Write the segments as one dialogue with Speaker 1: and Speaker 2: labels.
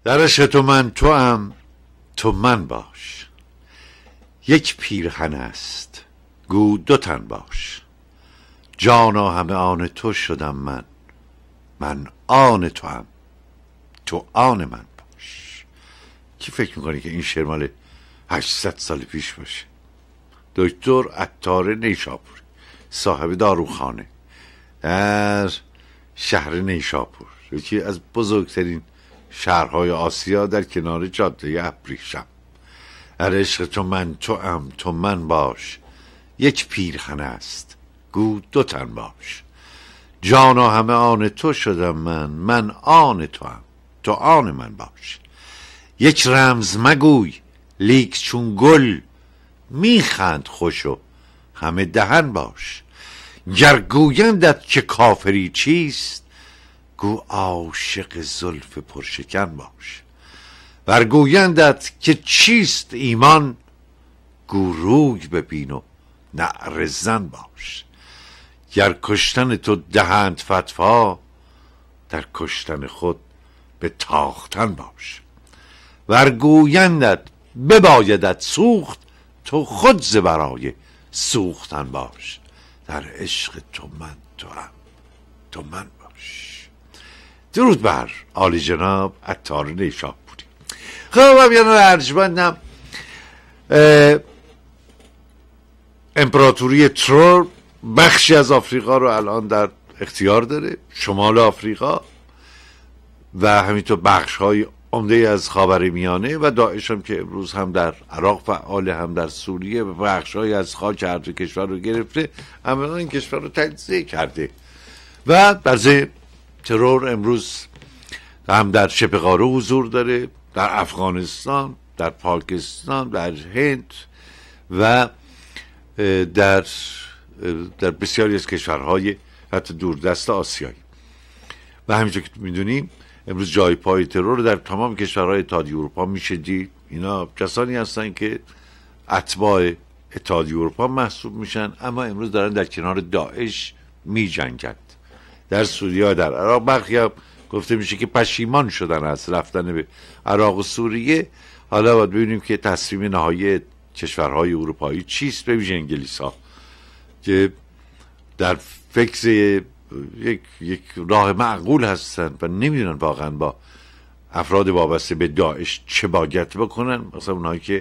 Speaker 1: در عشق تو من توام، تو من باش. یک پیرهن است گو دو تن باش. جانا همه آن تو شدم من، من آن توام، تو آن من باش. کی فکر میکنه که این شعر مال 800 سال پیش باشه؟ دکتر عطار نیشابوری، صاحب داروخانه در شهر نیشابور، یکی از بزرگترین شهرهای آسیا در کنار جاده ابریشم. در عشق تو من توام، تو من باش. یک پیرهن است گو دو تن باش. جانا همه آن تو شدم من، من آن توام، تو آن من باش. یک رمز مگوی لیک چون گل، میخند خوش و همه دهن باش. گر گویندت که کافری چیست، گو عاشق زلف پرشکن باش. ور گویندت که چیست ایمان، گو روی ببین و نعره زن باش. گر کشتن تو دهند فتوا، در کشتن خود به تاختن باش. ور گویندت ببایدت سوخت، تو خود ز برای سوختن باش. در عشق تو من توام، تو من باش. درود بر عالی جناب عطار نیشابوری. خب امیان ارجمندم، امپراتوری ترور بخشی از آفریقا رو الان در اختیار داره، شمال آفریقا و همینطور بخش های عمده از خاورمیانه، و داعش هم که امروز هم در عراق فعال، هم در سوریه و بخش های از خاک هر دو کشور رو گرفته، اما این کشور رو تجزیه کرده. و بعضی ترور امروز هم در شبه قاره حضور داره، در افغانستان، در پاکستان، در هند و در بسیاری از کشورهای حتی دوردست آسیایی. و همینطور که میدونیم امروز جای پای ترور در تمام کشورهای اتحادیه اروپا میشه دید. اینا کسانی هستن که اتباع اتحادیه اروپا محسوب میشن، اما امروز دارن در کنار داعش میجنگند. در سوریه، در عراق، بخی هم گفته میشه که پشیمان شدن از رفتن به عراق و سوریه. حالا باید ببینیم که تصمیم نهایی کشورهای اروپایی چیست، به ویژه انگلیس ها که در فکر یک راه معقول هستن و نمیدونن واقعا با افراد وابسته به داعش چه باید بکنن. مثلا اونهایی که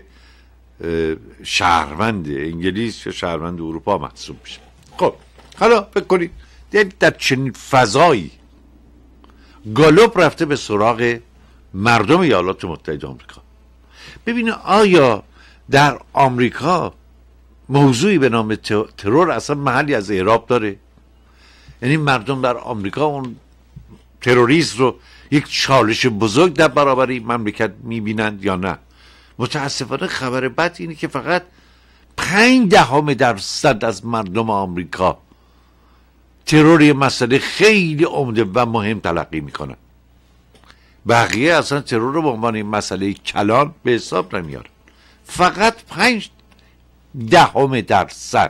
Speaker 1: شهروند انگلیس یا شهروند اروپا محسوب میشه. خب حالا فکر کنید در چنین فضایی گالوب رفته به سراغ مردم ایالات متحده آمریکا. ببینه آیا در آمریکا موضوعی به نام ترور اصلا محلی از اعراب داره؟ یعنی مردم در آمریکا اون تروریسم رو یک چالش بزرگ در برابر این مملکت میبینند یا نه؟ متاسفانه خبر بد اینه که فقط 0.5% از مردم آمریکا ترور یه مسئله خیلی عمده و مهم تلقی میکنن. بقیه اصلا ترور رو به عنوان مسئله کلان به حساب نمیارن. فقط 0.5%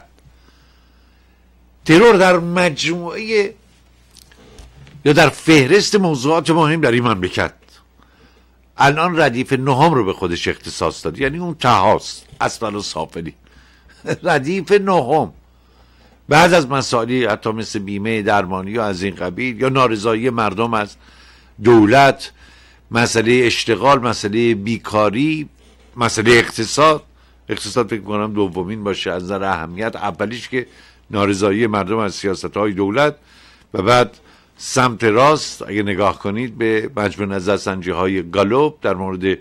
Speaker 1: ترور در مجموعه یا در فهرست موضوعات مهم در این مملکت الان ردیف 9 رو به خودش اختصاص داد. یعنی اون تهاست اسفل و سافلی. ردیف 9 بعد از مسائلی حتی مثل بیمه درمانی یا از این قبیل، یا نارضایی مردم از دولت، مسئله اشتغال، مسئله بیکاری، مسئله اقتصاد فکر کنم دومین باشه از نظر اهمیت. اولیش که نارضایی مردم از سیاست‌های دولت، و بعد سمت راست اگه نگاه کنید به مجموع نظرسنجی‌های گالوب در مورد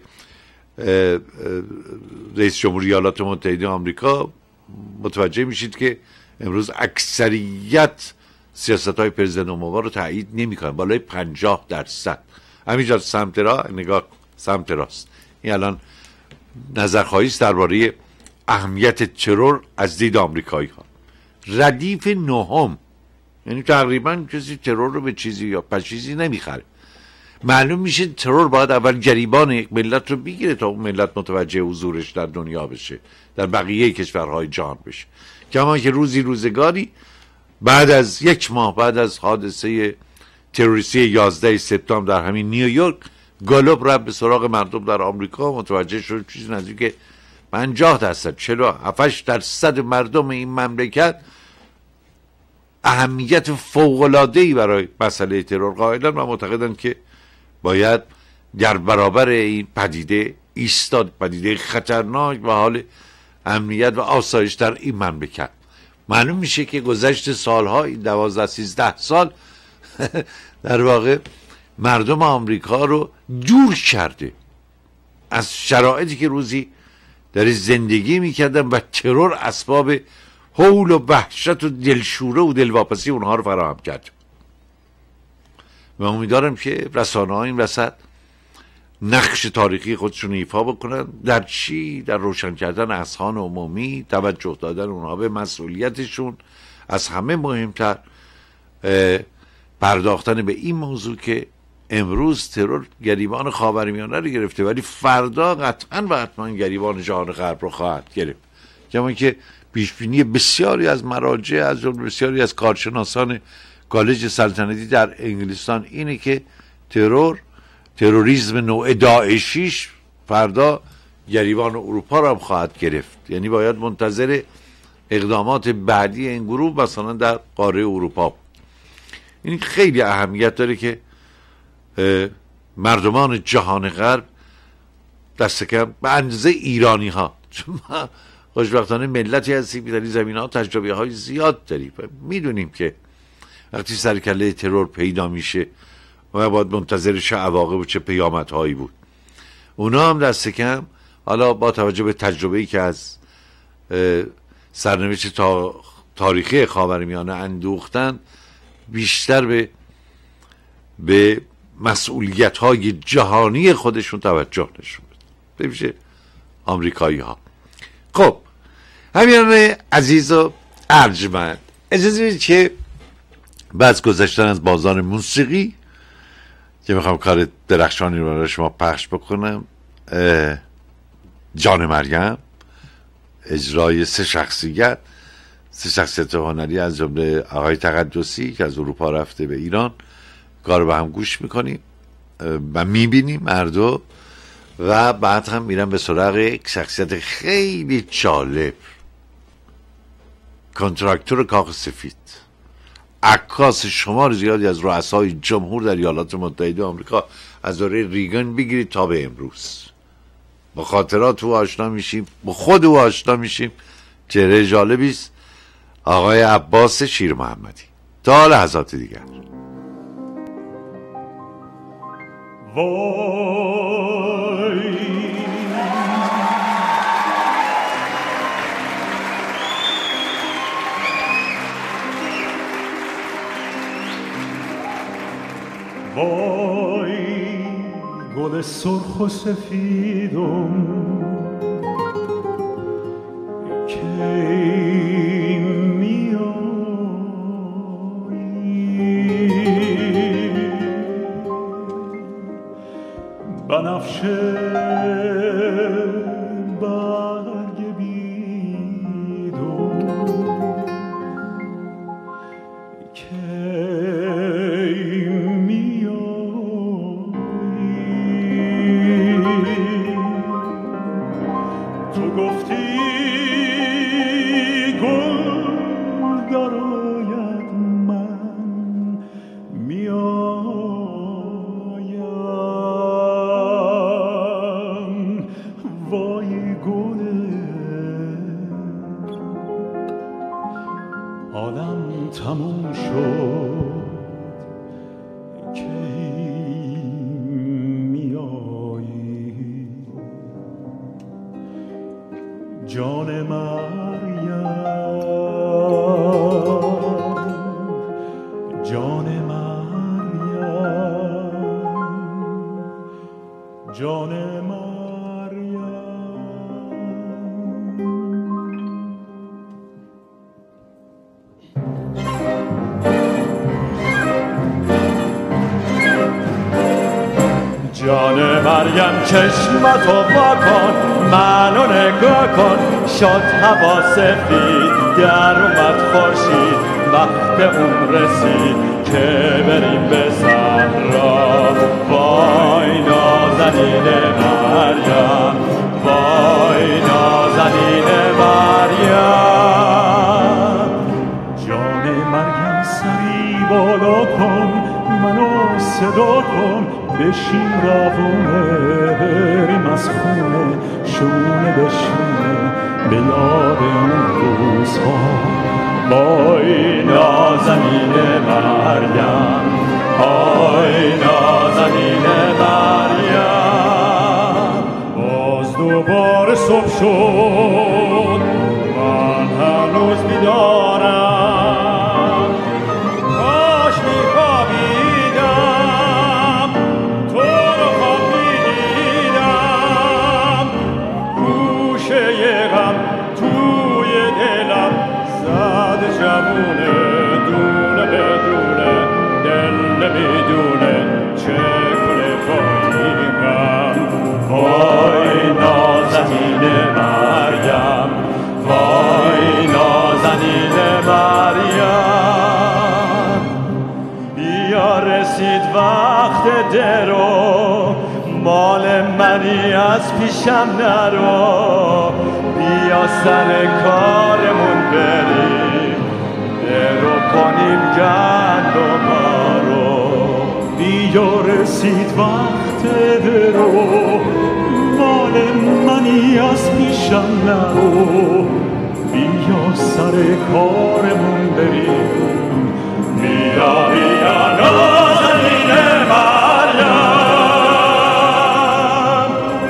Speaker 1: رئیس جمهوری ایالات متحده آمریکا، متوجه میشید که امروز اکثریت سیاست‌های پرزیدنت اوباما رو تایید نمی‌کنن، بالای 50%. همینجا سمت راست این الان نظرخواهی است درباره اهمیت ترور از دید آمریکایی‌ها. ردیف 9، یعنی تقریبا کسی ترور رو به چیزی یا پشیزی نمیخره. معلوم میشه ترور باید اول گریبان یک ملت رو بگیره تا اون ملت متوجه حضورش در دنیا بشه، در بقیه کشورهای جهان بشه. کما که روزگاری بعد از 1 ماه بعد از حادثه تروریستی 11 سپتامبر در همین نیویورک، گالوب رفت به سراغ مردم در آمریکا، متوجه شد چیزی نزدیک 50%، 47% مردم این مملکت اهمیت فوق‌العاده‌ای برای مسئله ترور قائلن و معتقدن که باید در برابر این پدیده ایستاد، پدیده خطرناک و حال امنیت و آسایش در این مملکت. معلوم میشه که گذشت سالها، این 12-13 سال در واقع مردم آمریکا رو دور کرده از شرایطی که روزی در زندگی میکردن و ترور اسباب هول و وحشت و دلشوره و دلواپسی اونها رو فراهم کرد. و امیدوارم که رسانه‌ها این وسط نقش تاریخی خودشون ایفا بکنن. در چی؟ در روشن کردن اذهان عمومی، توجه دادن اونها به مسئولیتشون، از همه مهمتر پرداختن به این موضوع که امروز ترور گریبان خاورمیانه رو گرفته ولی فردا قطعا و حتما گریبان جهان غرب رو خواهد گرفت. کما که پیشبینی بسیاری از مراجع، از جمله بسیاری از کارشناسان کالج سلطنتی در انگلستان اینه که تروریسم نوع داعشیش فردا گریبان اروپا رو هم خواهد گرفت. یعنی باید منتظر اقدامات بعدی این گروه مثلا در قاره اروپا. این خیلی اهمیت داره که مردمان جهان غرب دست کم به اندازه ایرانی ها، چون ما خوشبختانه ملتی هستیم که در این زمین ها تجربه های زیاد داریم و میدونیم که وقتی سرکله ترور پیدا میشه و باید منتظر چه عواقب و چه پیامدهایی بود. اونا هم دست کم حالا با توجه به تجربه‌ای که از سرنوشت تاریخی خاورمیانه اندوختن، بیشتر به مسئولیت‌های جهانی خودشون توجه نشون بده، بمیشه آمریکایی ها. خب همینان عزیز و ارجمند، اجازه بدید که بعد گذشتن از بازار موسیقی که میخوام کار درخشانی رو برای شما پخش بکنم، جان مریم، اجرای سه شخصیت هنری از جمله آقای تقدسی که از اروپا رفته به ایران، کار رو به هم گوش میکنیم و میبینیم مردو، و بعد هم میرم به سراغ یک شخصیت خیلی جالب، کنتراکتور کاخ سفید، عکاس شمار زیادی از رؤسای جمهور در ایالات متحده آمریکا از دوره ریگن بگیرید تا به امروز. با خاطرات او آشنا میشیم، با خود او آشنا میشیم. چهره جالبی است آقای عباس شیر محمدی. تا لحظات دیگر.
Speaker 2: وای گل سرخ و سفیدم کی میایی، بنفشه برگ بیدم کی میایی. تو گفتی گل دراید من میایم، وای گل حالم تموم شد کی میایی. جان مریم، جان مریم، جان مریم. جان مریم چشمتو واکن، منو نگاه کن، شد هوا سفید گر اومد خورشید، وقت اون رسید که بریم به صحرا. وای نازنین مریم، وای نازنین مریم. جان مریم سری بالا کن، منو صدا کن، بشین روونه بریم از خونه، شونه به شونه به یاد اون روزها. وای نازنین مریم، وای نازنین مریم. باز دوباره صبح شد، من هنوز بیدارم، کاش می‌خوابیدم، تو رو خواب می‌دیدم. گوشه غم توی دلم زد جوونه، دونه به دونه دل میدونه چه کنه با این غم. وای نازنین مریم، وای نازنین مریم. بیا رسید وقت درو، مال منی از پیشم نرو. بیا سر کارمون بریم، درو کنیم گندمارو. بیا رسید وقت درو، مال منی از پیشم نرو. بیا سر کارمون بریم، بیا بیا نازنین مریم.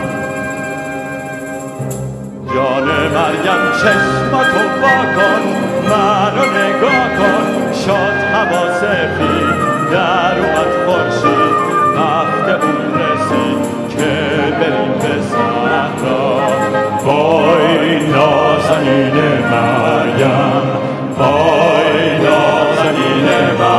Speaker 2: جان مریم چشماتو واکن، منو نگاه کن، شاد هوا سفید در اومد خورشید. وقت اون رسید که بریم به صحرا. وای نازنین مریم، وای نازنین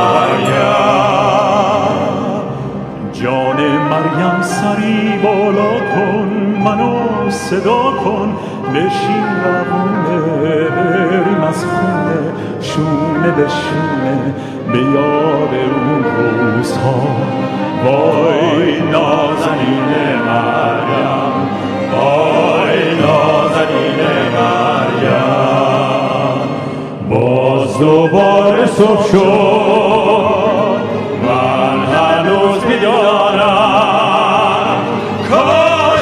Speaker 2: مریم. جان مریم سری بالا کن، منو صدا کن، بشین روونه بریم از خونه، شونه به شونه به یاد اون روزها. وای نازنین مریم، وای نازنین مریم. باز دوباره صبح شد، من هنوز بیدارم، کاش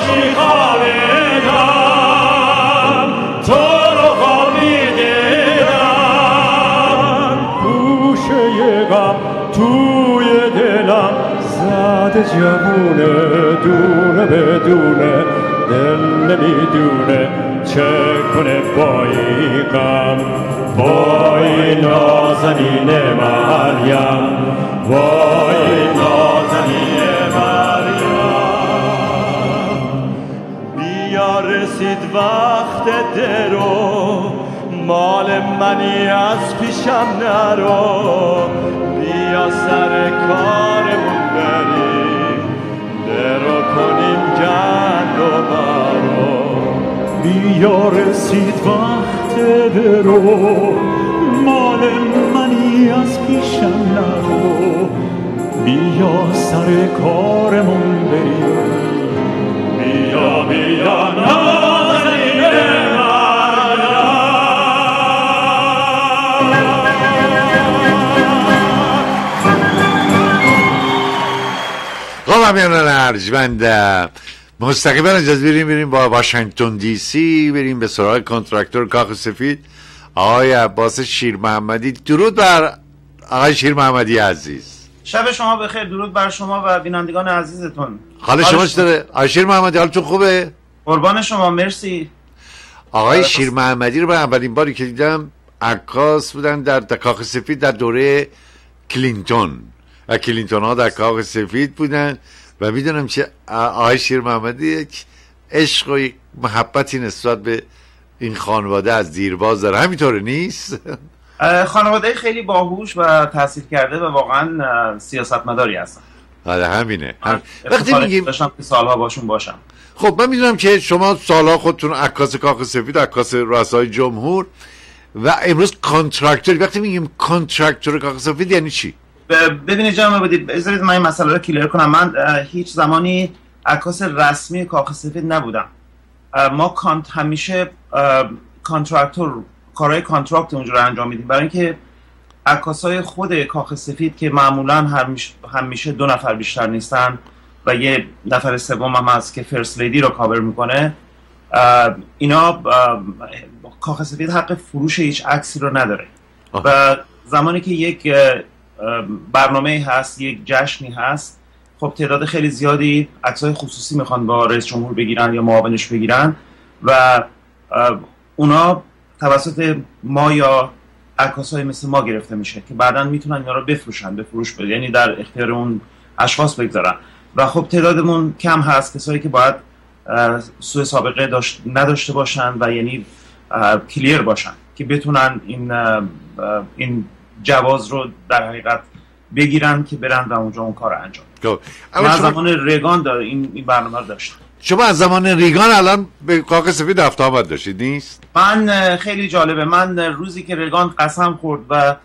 Speaker 2: می‌خوابیدم، تو رو خواب می‌دیدم. گوشه غم توی دلم زد جوونه، دونه به دونه دل نمیدونه چه کنه با این غم. وای نازنین مریم، وای نازنین مریم. بیا رسید وقت درو، مال منی از پیشم نرو. بیا سر کارمون بریم، درو کنیم گندمارو. بیا رسید وقت درو، مال منی از پیشم نرو. بیا سر کارمون بریم، بیا بیا نازنین
Speaker 1: همیانان ارجمند، مستقیما اجازه بریم با واشنگتن دی سی، بریم به سراغ کنترکتور کاخ سفید آقای عباس شیر محمدی. درود بر آقای شیر محمدی عزیز.
Speaker 3: شب شما بخیر. درود بر شما و بینندگان عزیزتون.
Speaker 1: حال شما چطوره آقای شیر محمدی؟ حالتون خوبه؟
Speaker 3: قربان شما، مرسی.
Speaker 1: آقای شیر محمدی رو من اولین باری که دیدم عکاس بودن در کاخ سفید در دوره کلینتون و کلینتون ها در کاخ سفید بودن و میدونم که آقای شیر محمدی یک عشق و یک محبتی نسبت به این خانواده از دیرباز داره. همینطوره نیست؟
Speaker 3: خانواده خیلی باهوش و تحصیل کرده و واقعا سیاستمداری هستن.
Speaker 1: آره همینه. وقتی میگیم
Speaker 3: داشتم که سالها باشون باشم.
Speaker 1: خب من میدونم که شما سالها خودتون عکاس کاخ سفید، عکاس رؤسای جمهور و امروز کانترکتور. وقتی میگیم کانترکتور کاخ سفید یعنی چی؟
Speaker 3: ببینید جناب بدید، بذارید من این مسئله رو کلیر کنم. من هیچ زمانی عکاس رسمی کاخ سفید نبودم. ما همیشه کانترکتور کارهای کانترکت اونجا رو انجام میدیم، برای اینکه عکاسای خود کاخ سفید که معمولا همیشه 2 نفر بیشتر نیستن و یه نفر سوم هم هست که فرست لیدی رو کاور میکنه، اینا کاخ سفید حق فروش هیچ عکسی رو نداره. و زمانی که یک برنامه هست، یک جشنی هست، خب تعداد خیلی زیادی عکسای خصوصی میخوان با رئیس جمهور بگیرن یا معاونش بگیرن و اونا توسط ما یا عکاسای مثل ما گرفته میشه که بعداً میتونن اینا رو بفروشن، به فروش بدن، یعنی در اختیار اون اشخاص بگذارن. و خب تعدادمون کم هست، کسایی که باید سوء سابقه نداشته باشن و یعنی کلیر باشن که بتونن این جواز رو در حقیقت بگیرن که برن و اونجا اون کار رو انجام بدن. من زمان ریگان این برنامه رو داشتم.
Speaker 1: شما از زمان ریگان الان به کاخ سفید رفت آمد داشتید نیست؟
Speaker 3: من خیلی جالبه، من روزی که ریگان قسم خورد و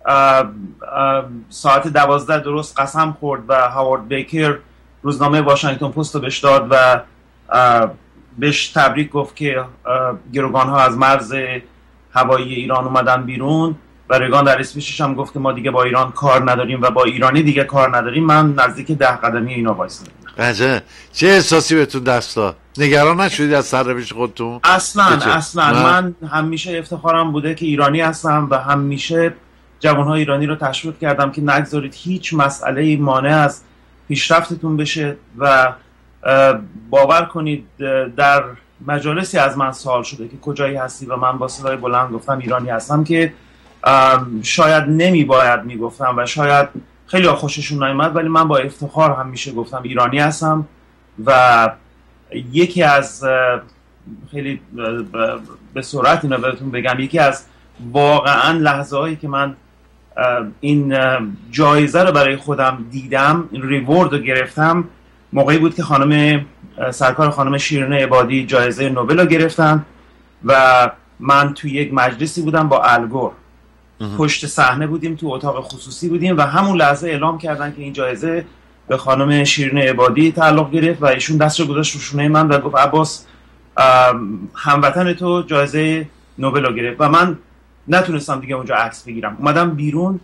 Speaker 3: ساعت 12 درست قسم خورد و هاوارد بیکر روزنامه واشنگتن پست رو بهش داد و بهش تبریک گفت که گروگان‌ها از مرز هوایی ایران اومدن بیرون و ریگان در اسپیچش هم گفت که ما دیگه با ایران کار نداریم و با ایرانی دیگه کار نداریم، من نزدیک 10 قدمی اینا وایسادم.
Speaker 1: عجب. چه احساسی بهتون دست داد؟ نگران نشدید از سرنوشت خودتون؟
Speaker 3: اصلا من همیشه افتخارم بوده که ایرانی هستم و همیشه جوانهای ایرانی رو تشویق کردم که نگذارید هیچ مسئله مانع از پیشرفتتون بشه و باور کنید در مجالسی از من سوال شده که کجایی هستی و من با صدای بلند گفتم ایرانی هستم که شاید باید میگفتم و شاید خیلی خوششون نیامد، ولی من با افتخار همیشه گفتم ایرانی هستم. و یکی از خیلی به سرعت اینو بهتون بگم، یکی از واقعا لحظه هایی که من این جایزه رو برای خودم دیدم، این ریوارد رو گرفتم، موقعی بود که سرکار خانم شیرین عبادی جایزه نوبل رو گرفتن و من توی یک مجلسی بودم با الگور، پشت صحنه بودیم، تو اتاق خصوصی بودیم و همون لحظه اعلام کردن که این جایزه به خانم شیرین عبادی تعلق گرفت و ایشون دست رو گذاشت رو شونه من و گفت عباس هموطن تو جایزه نوبل رو گرفت و من نتونستم دیگه اونجا عکس بگیرم. اومدم بیرون،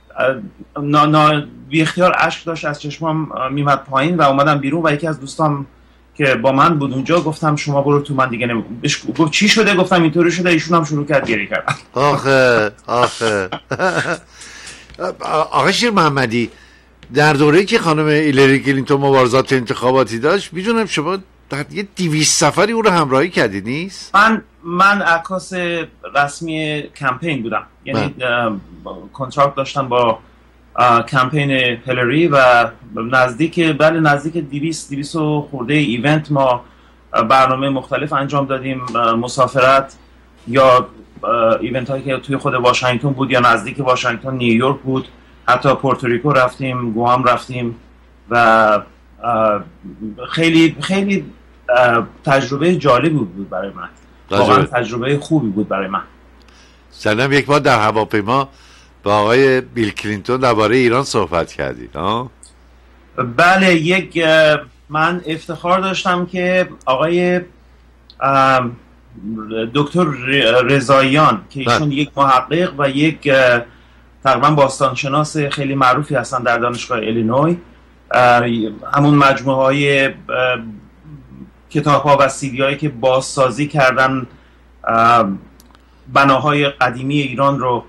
Speaker 3: بی اختیار اشک داشت از چشمام میمد پایین و اومدم بیرون و یکی از دوستام که با من بود اونجا گفتم شما برو تو، من دیگه گفت چی شده؟ گفتم اینطوری شده. ایشون هم شروع کرد گریه کردن.
Speaker 1: آخه آقای شیر محمدی، در دوره‌ای که خانم هیلاری کلینتون مبارزات انتخاباتی داشت، میدونم شما یه 200 سفری او رو همراهی کردی نیست؟
Speaker 3: من عکاس رسمی کمپین بودم، یعنی کنترکت داشتم با کمپین هیلاری و نزدیک 200 خورده ایونت ما برنامه مختلف انجام دادیم، مسافرت یا ایونت هایی که توی خود واشنگتن بود یا نزدیک واشنگتن، نیویورک بود، حتی پورتوریکو رفتیم، گوام رفتیم و خیلی خیلی تجربه جالبی بود برای من، واقعا تجربه خوبی بود برای من.
Speaker 1: سنم یک بار در هواپیما با آقای بیل کلینتون درباره ایران صحبت کردید؟
Speaker 3: بله، من افتخار داشتم که آقای دکتر رضاییان که ایشون یک محقق و یک تقریبا باستانشناس خیلی معروفی هستن در دانشگاه ایلینوی، همون مجموعه های کتاب ها و سیدی هایی که بازسازی کردن بناهای قدیمی ایران رو،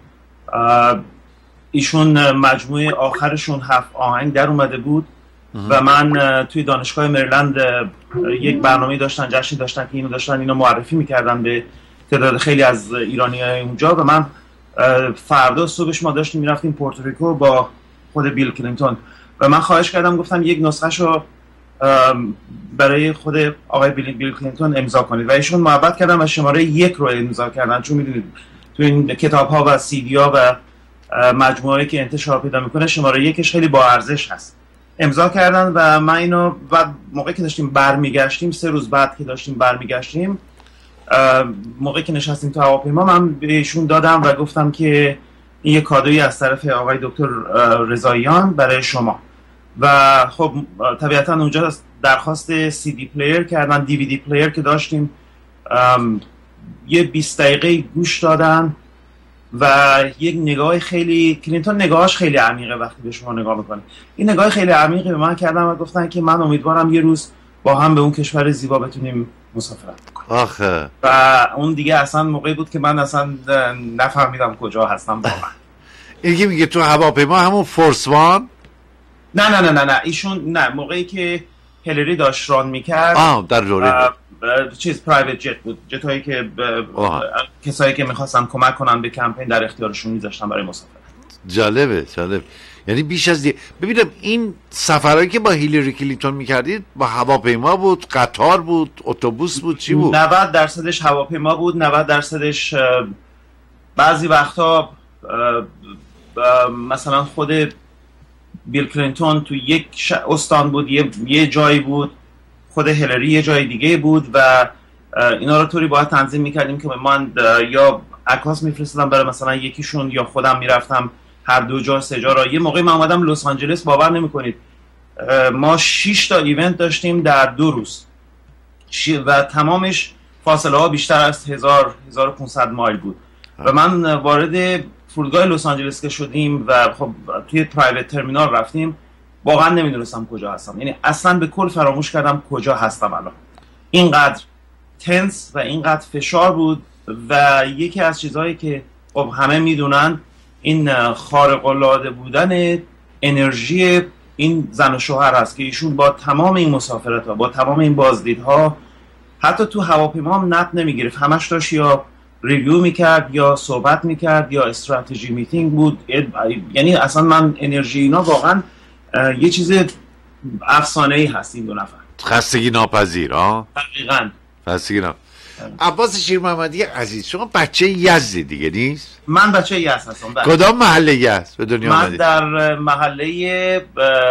Speaker 3: ایشون مجموعه آخرشون 7 آهنگ در اومده بود و من توی دانشگاه مریلند یک برنامه داشتن، جشنی داشتن که اینو معرفی میکردن به تعداد خیلی از ایرانی‌های اونجا و من فردا صبحش ما داشتیم میرفتیم پورتوریکو با خود بیل کلینتون و من خواهش کردم، گفتم یک نسخه‌شو برای خود آقای بیل کلینتون امضا کنید و ایشون محبت کردن و شماره 1 رو امضا کردن، چون میدونید تو این کتاب‌ها و سیدی‌ها و مجموعه‌ای که انتشار پیدا میکنه شماره 1ش خیلی با ارزش هست. امضا کردن و من اینو بعد موقعی که داشتیم برمیگشتیم، 3 روز بعد که داشتیم برمیگشتیم، موقعی که نشستیم تو هواپیما، من بهشون دادم و گفتم که این یک کادویی از طرف آقای دکتر رضاییان برای شما. و خب طبیعتا اونجا درخواست CD پلیر کردن، DVD پلیر که داشتیم، یه 20 دقیقه گوش دادن و یک نگاه خیلی، کلینتون نگاهش خیلی عمیقه وقتی به شما نگاه میکنه، این نگاه خیلی عمیقی به من کردن و گفتن که من امیدوارم یه روز با هم به اون کشور زیبا بتونیم مسافرت کنیم.
Speaker 1: آخه
Speaker 3: و اون دیگه اصلا موقعی بود که من اصلا نفهمیدم کجا هستم واقعا.
Speaker 1: این میگه تو هواپیما همون فورس وان؟
Speaker 3: نه ایشون نه، موقعی که هیلری داشت ران میکرد
Speaker 1: در دوره
Speaker 3: چیز پرایوت جت بود، جتایی که کسایی که میخواستن کمک کنن به کمپین در اختیارشون میذاشتن برای مسافرت.
Speaker 1: جالب. یعنی بیش از ببینم این سفرهایی که با هیلری کلینتون میکردید با هواپیما بود، قطار بود، اتوبوس بود، چی بود؟
Speaker 3: 90% هواپیما بود، 90% بعضی وقتا مثلا خود بیل کلینتون تو یک استان بود، یه جایی بود، خود هیلری یه جای دیگه بود و اینا رو طوری باید تنظیم میکردیم که من یا عکاس میفرستادم برای مثلا یکیشون یا خودم میرفتم هر دو جا 3 جا را. یه موقعی من اومدم لس آنجلس، باور نمیکنید ما 6 تا ایونت داشتیم در 2 روز و تمامش فاصله ها بیشتر از 1500 مایل بود و من وارد فرودگاه لس آنجلس که شدیم و خب توی پرایوت ترمینال رفتیم، واقعا نمیدونستم کجا هستم، یعنی اصلا به کل فراموش کردم کجا هستم الان. اینقدر تنس و اینقدر فشار بود و یکی از چیزهایی که خب همه میدونن این خارق العاده بودن انرژی این زن و شوهر هست که ایشون با تمام این مسافرت ها، با تمام این بازدیدها، حتی تو هواپیما هم نپ نمیگرفت، همش داشت یا ریویو میکرد یا صحبت میکرد یا استراتژی میتینگ بود. یعنی اصلا من انرژی اینا واقعا یه چیز افسانه‌ای هست این 2 نفر.
Speaker 1: خستگی ناپذیر.
Speaker 3: دقیقاً
Speaker 1: خستگی ناپذیر. عباس شیرمحمدی عزیز، شما بچه یزدی دیگه نیست؟
Speaker 3: من بچه یزد هستم.
Speaker 1: کدام محله یزد به دنیا
Speaker 3: من
Speaker 1: آمدید؟
Speaker 3: در محله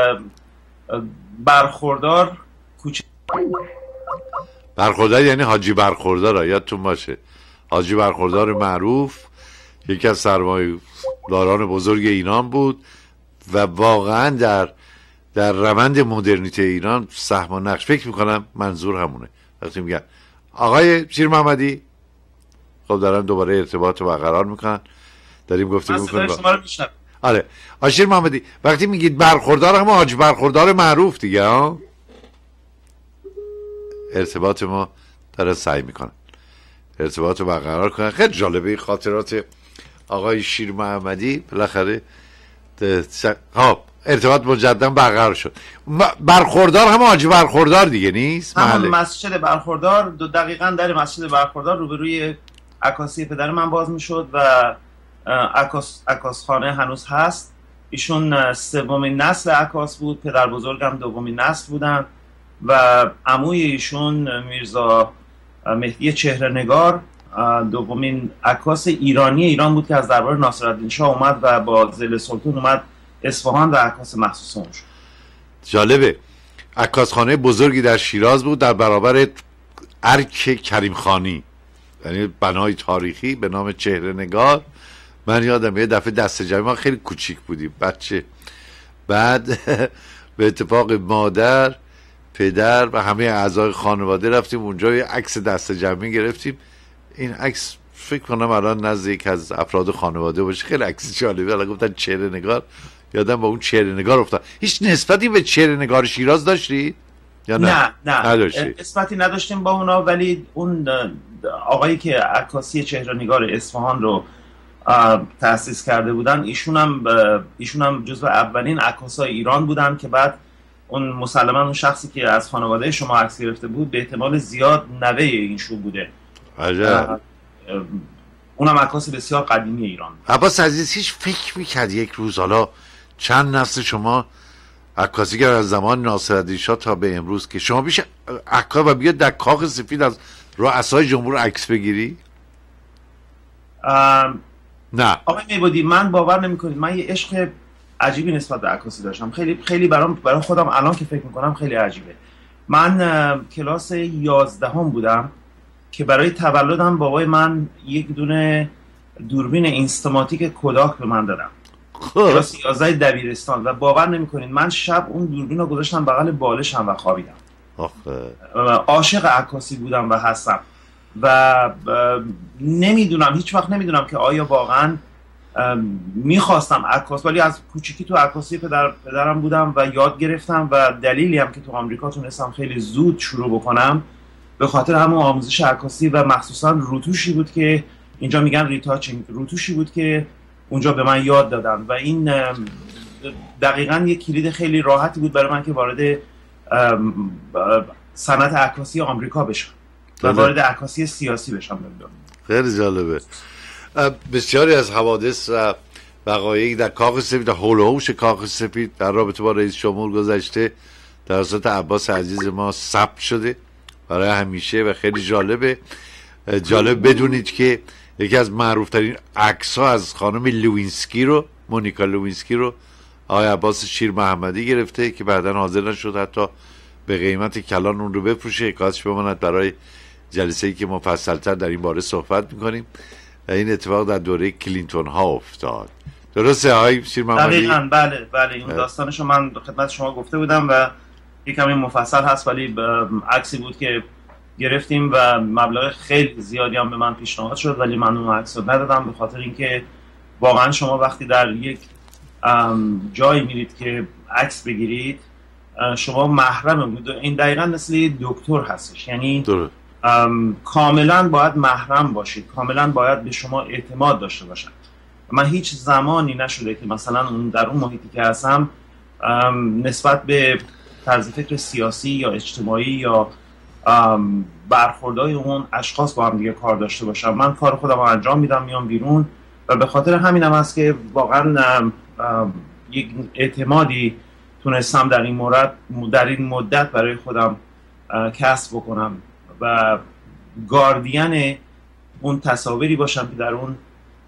Speaker 3: برخوردار کوچه.
Speaker 1: برخوردار یعنی حاجی برخوردار، یادتون باشه حاجی برخوردار معروف یکی از سرمایه‌داران بزرگ ایران بود و واقعا در روند مدرنیته ایران سهم و نقش، فکر میکنم منظور همونه وقتی میگن آقای شیرمحمدی، خب دارن دوباره ارتباط برقرار میکنن، داریم گفتگو میکنیم. آره آقای شیرمحمدی، وقتی میگید برخوردار هم حاجی برخوردار معروف دیگه ها، ارتباط ما داره سعی میکنن ارتباط رو برقرار کنن. خیلی جالبه خاطرات آقای شیرمحمدی. بالاخره ارتباط مجددا برقرار شد. برخوردار هم حاجی برخوردار دیگه نیست؟
Speaker 3: همون مسجد برخوردار، دقیقاً در مسجد برخوردار روبروی عکاسی پدر من باز میشد و عکاس خانه هنوز هست. ایشون 3مین نسل عکاس بود، پدر بزرگم 2مین نسل بودن و عموی ایشون میرزا مهدی چهره‌نگار 2مین عکاس ایران بود که از دربار ناصرالدین شاه اومد و با ذیل سلطان اومد اصفهان و عکاس مخصوص اون شد.
Speaker 1: جالبه. عکاسخانه بزرگی در شیراز بود در برابر ارک کریم خانی، یعنی بنای تاریخی به نام چهره‌نگار. من یادم یه دفعه دسته جمعی، ما خیلی کوچیک بودیم بچه، بعد به اتفاق مادر، پدر و همه اعضای خانواده رفتیم اونجا، یه عکس دسته جمعی گرفتیم. این عکس فکر کنم الان نزد یک از افراد خانواده باشه، خیلی عکس جالبی. الان گفتن چهره‌نگار، یادم با اون چهره‌نگار افتاد. هیچ نسبتی به چهره‌نگار شیراز داشتید یا نه؟
Speaker 3: نه نسبتی نداشتیم با اونا، ولی اون آقایی که عکاسی چهره‌نگار اصفهان رو تأسیس کرده بودن، ایشون هم جزو اولین عکاسای ایران بودن که بعد اون مسلما اون شخصی که از خانواده شما عکس گرفته بود به احتمال زیاد نوه اینشون بوده.
Speaker 1: عجب.
Speaker 3: اونم عکاس بسیار قدیمی ایران.
Speaker 1: عباس عزیز، هیچ فکر میکرد یک روز حالا چند نسل شما عکاسیگر از زمان ناصرالدین شاه تا به امروز که شما بیش عکاس و بیاد در کاخ سفید از رؤسای جمهور عکس بگیری؟ نه
Speaker 3: آقای میبودی، من باور نمیکنید، من یه عشق عجیبی نسبت به عکاسی داشتم. خیلی برام خودم الان که فکر میکنم خیلی عجیبه. من کلاس 11 بودم که برای تولدم بابای من یک دونه دوربین اینستاماتیک کوداک به من دادم. کلاس 11 دبیرستان و باور نمیکنید من شب اون دوربین رو گذاشتم بغل بالشم و خوابیدم. عاشق عکاسی بودم و هستم و نمیدونم، هیچ وقت نمیدونم که آیا واقعا میخواستم عکاس، ولی از کوچیکی تو عکاسی پدرم بودم و یاد گرفتم و دلیلی هم که تو آمریکا تونستم خیلی زود شروع بکنم به خاطر همون آموزش عکاسی و مخصوصا روتوشی بود که اینجا میگن ریتاچینگ، روتوشی بود که اونجا به من یاد دادن و این دقیقاً یک کلید خیلی راحتی بود برای من که وارد صنعت عکاسی آمریکا بشم و وارد عکاسی سیاسی بشم.
Speaker 1: خیلی جالبه. بسیاری از حوادث و وقایعی در کاخ سفید، در حول و حوش کاخ سفید در رابطه با رئیس جمهور گذشته توسط عباس عزیز ما ثبت شده برای همیشه و خیلی جالبه. جالب بدونید که یکی از معروفترین عکس‌ها از خانم لوینسکی رو، مونیکا لوینسکی رو، آقای عباس شیر محمدی گرفته که بعداً حاضر نشد حتی به قیمت کلان اون رو بفروشه. کاش بماند برای جلسه‌ای که مفصل‌تر در این باره صحبت می‌کنیم. این اتفاق در دوره کلینتون ها افتاد. درسته آقای شیر محمدی؟
Speaker 3: دقیقاً بله این داستانشو من خدمت شما گفته بودم و یک کمی مفصل هست، ولی عکسی بود که گرفتیم و مبلغ خیلی زیادی هم به من پیشنهاد شد، ولی من اون عکس رو ندادم به خاطر اینکه واقعا شما وقتی در یک جایی میرید که عکس بگیرید شما محرم، این دقیقاً مثل دکتر هستش، یعنی کاملا باید محرم باشید، کاملا باید به شما اعتماد داشته باشن. من هیچ زمانی نشده که مثلا در اون محیطی که هستم نسبت به طرز فکر سیاسی یا اجتماعی یا برخوردهای اون اشخاص با هم دیگه کار داشته باشم. من کار خودم رو انجام میدم، میام بیرون و به خاطر همینم هست که واقعا یک اعتمادی تونستم در این مدت برای خودم کسب بکنم و گاردین اون تصاویری باشم که در اون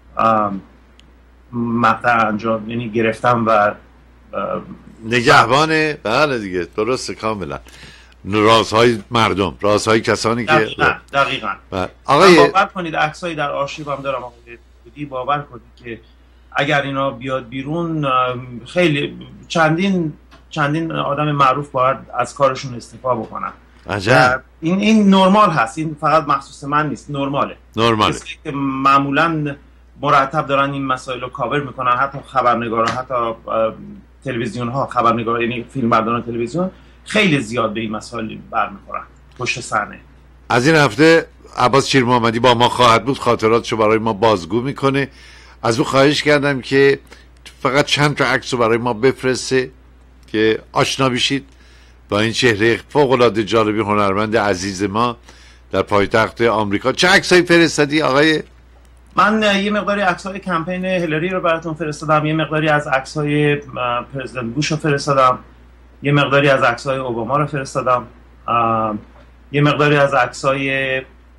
Speaker 3: مقطع انجام یعنی گرفتم و
Speaker 1: نگهبان. بله دیگه درسته، کاملا رازهای مردم، رازهای کسانی که
Speaker 3: دقیقاً.
Speaker 1: آقای
Speaker 3: باور کنید عکسایی در آرشیوم دارم آقای بودی، باور کنید که اگر اینا بیاد بیرون خیلی چندین آدم معروف باید از کارشون استفاده بکنن.
Speaker 1: عجب.
Speaker 3: این نرمال هست، این فقط مخصوص من نیست، نرماله. کسی که معمولا مرتب دارن این مسائل رو کاور میکنن، حتی خبرنگاران، حتی تلویزیون ها، خبرنگاران یعنی فیلمبرداران تلویزیون خیلی زیاد به این مسائل برمیخورن پشت صحنه.
Speaker 1: از این هفته عباس شیر محمدی با ما خواهد بود، خاطراتشو برای ما بازگو میکنه. از او خواهش کردم که فقط چند تا عکس رو برای ما بفرسته که آشنا بشید با این چهره فوق‌العاده جالبی هنرمند عزیز ما در پایتخت آمریکا. چه عکسایی فرستادی آقای؟
Speaker 3: من یه مقداری عکس‌های کمپین هیلاری رو براتون فرستادم، یه مقداری از عکس‌های پرزیدنت بوش رو فرستادم، یه مقداری از عکس‌های اوباما رو فرستادم، یه مقداری از عکس‌های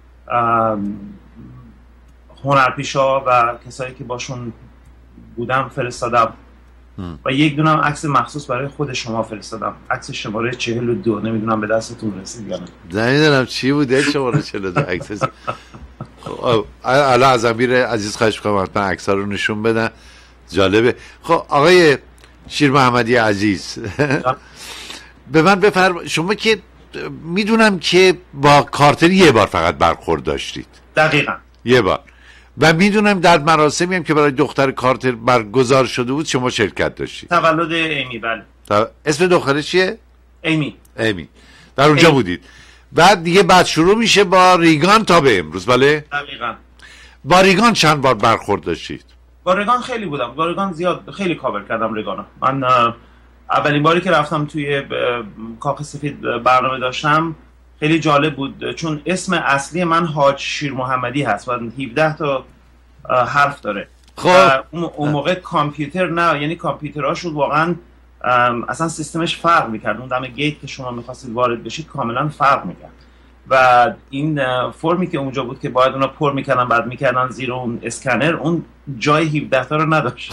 Speaker 3: هنرپیشا و کسایی که باشون بودم فرستادم و یک دونم عکس مخصوص برای خود شما فرستادم، عکس شماره 42. نمیدونم به دستتون رسید یا نه.
Speaker 1: نمیدونم چی بوده شماره 42 عکس. الان از امیر عزیز خواهش می‌کنم حتما عکس‌ها رو نشون بدن، جالبه. خب آقای شیر محمدی عزیز به من بفرمایید، شما که میدونم که با کارتر یه بار فقط برخورد داشتید.
Speaker 3: دقیقاً
Speaker 1: یه بار. و میدونم در مراسمی هم که برای دختر کارتر برگزار شده بود شما شرکت داشتید.
Speaker 3: تولد ایمی. بله.
Speaker 1: اسم دخترش چیه؟
Speaker 3: ایمی.
Speaker 1: در اونجا بودید. بعد شروع میشه با ریگان تا به امروز. بله؟
Speaker 3: دقیقاً.
Speaker 1: با ریگان چند بار برخورد داشتید؟
Speaker 3: با ریگان خیلی بودم. با ریگان زیاد خیلی کاور کردم ریگانو. من اولین باری که رفتم توی کاخ سفید برنامه داشتم خیلی جالب بود، چون اسم اصلی من حاج شیر محمدی هست و 17 تا حرف داره.
Speaker 1: خب
Speaker 3: اون موقع کامپیوتر نه، یعنی کامپیوترهاشون واقعا اصلا سیستمش فرق میکرد. اون دم گیت که شما میخواستید وارد بشید کاملا فرق میکرد و این فرمی که اونجا بود که باید اونا پر میکردن بعد میکردن زیر اون اسکنر، اون جای 17 تا رو نداشت.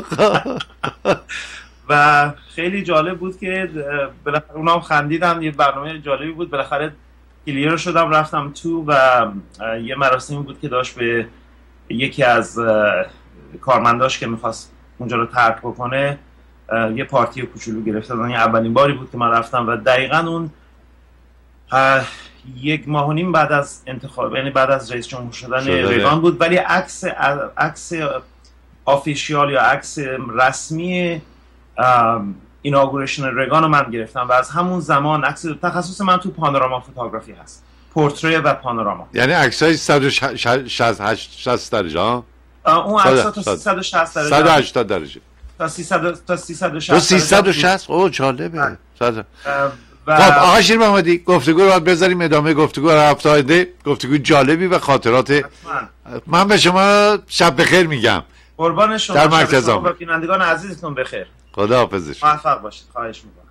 Speaker 3: و خیلی جالب بود که بالاخره اونا هم خندیدن، یه برنامه جالبی بود. بالاخره کلیر شدم رفتم تو و یه مراسمی بود که داشت به یکی از کارمنداش که میخواست اونجا رو ترک بکنه یه پارتی کوچولو گرفته. یعنی اولین باری بود که من رفتم و دقیقاً اون 1.5 ماه بعد از انتخاب، یعنی بعد از رئیس جمهور شدن ریگان بود، ولی عکس آفیشیال یا عکس رسمی ایناگوریشن ریگان رو من گرفتم و از همون زمان عکس تخصص من تو پانوراما فوتوگرافی هست، پورتری و پانوراما.
Speaker 1: یعنی عکسای 160 درجه ها؟
Speaker 3: اون عکس‌ها تا 360 درجه،
Speaker 1: 180 درجه
Speaker 3: تا 360
Speaker 1: 360. اوه جالبه. خب آقا شیر محمدی، گفتگو رو باید بذاریم ادامه گفتگو رو هفته آینده. گفتگو جالبی و خاطرات. من به شما شب بخیر میگم.
Speaker 3: قربان شما.
Speaker 1: در مرکز
Speaker 3: و بینندگان عزیزتون بخیر.
Speaker 1: خدا حافظش.
Speaker 3: موفق باشید. خواهش می‌کنم.